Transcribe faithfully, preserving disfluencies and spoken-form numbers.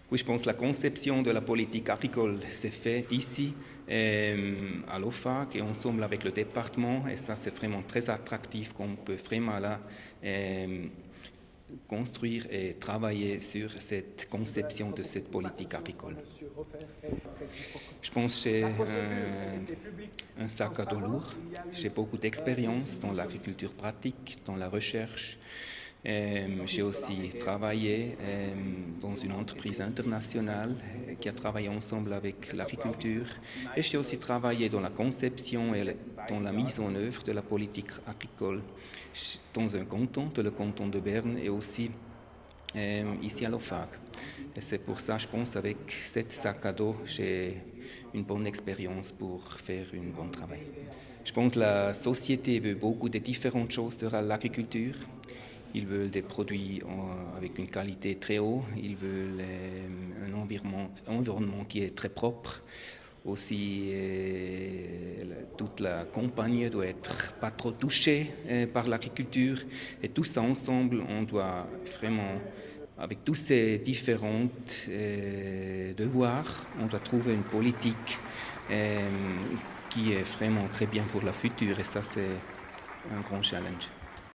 Oui, je pense que la conception de la politique agricole s'est faite ici, euh, à l'O F A C, et ensemble avec le département, et ça c'est vraiment très attractif qu'on peut vraiment là euh, construire et travailler sur cette conception de cette politique agricole. Je pense que j'ai un, un sac à dos lourd, j'ai beaucoup d'expérience dans l'agriculture pratique, dans la recherche. Euh, j'ai aussi travaillé euh, dans une entreprise internationale euh, qui a travaillé ensemble avec l'agriculture, et j'ai aussi travaillé dans la conception et dans la mise en œuvre de la politique agricole dans un canton, le canton de Berne, et aussi euh, ici à l'O F A C. Et c'est pour ça, je pense, avec cette sac à dos, j'ai une bonne expérience pour faire un bon travail. Je pense que la société veut beaucoup de différentes choses de l'agriculture. Ils veulent des produits avec une qualité très haute, ils veulent un environnement, environnement qui est très propre. Aussi, euh, toute la campagne doit être pas trop touchée euh, par l'agriculture. Et tout ça ensemble, on doit vraiment, avec tous ces différents euh, devoirs, on doit trouver une politique euh, qui est vraiment très bien pour le futur. Et ça, c'est un grand challenge.